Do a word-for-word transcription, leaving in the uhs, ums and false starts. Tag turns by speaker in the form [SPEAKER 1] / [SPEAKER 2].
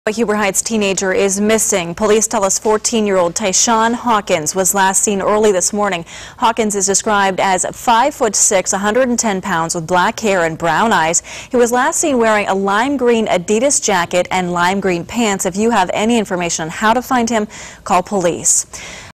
[SPEAKER 1] A Huber Heights teenager is missing. Police tell us fourteen-year-old Tyshawn Hawkins was last seen early this morning. Hawkins is described as five foot six, one hundred ten pounds, with black hair and brown eyes. He was last seen wearing a lime green Adidas jacket and lime green pants. If you have any information on how to find him, call police.